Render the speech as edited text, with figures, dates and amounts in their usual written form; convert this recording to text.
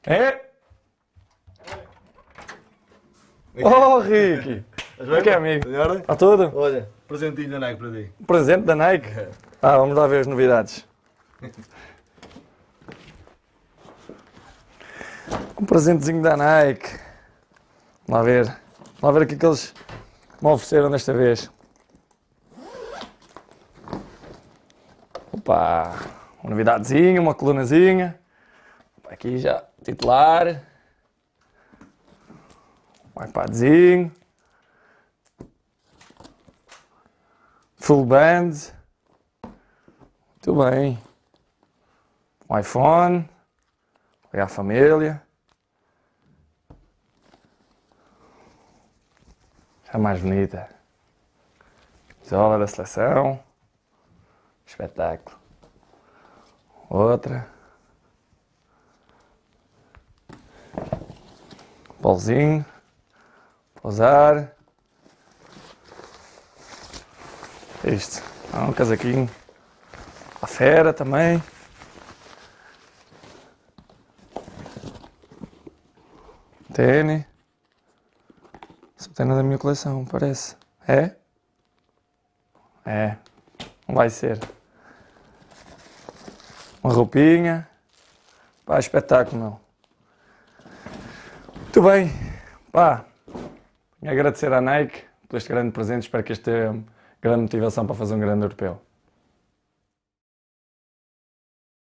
É? Oh, Ricky! Como é que é, amigo? Está tudo? Olha, presentinho da Nike para ti. Presente da Nike? Vamos lá ver as novidades. Um presentezinho da Nike. Vamos lá ver o que é que eles me ofereceram desta vez. Opa! Uma novidadezinha, uma colunazinha. Aqui já, titular. Um iPadzinho. Full band. Muito bem. Um iPhone. Para a família. Já mais bonita. Camisola da seleção. Espetáculo. Outra. Bolzinho. Para usar. Isto. Um casaquinho. À fera também. Tênis. Só tem da minha coleção, parece. É? É. Não vai ser. Uma roupinha. Pá, espetáculo, meu. Muito bem. Pá, agradecer à Nike por este grande presente. Espero que este tenha grande motivação para fazer um grande europeu.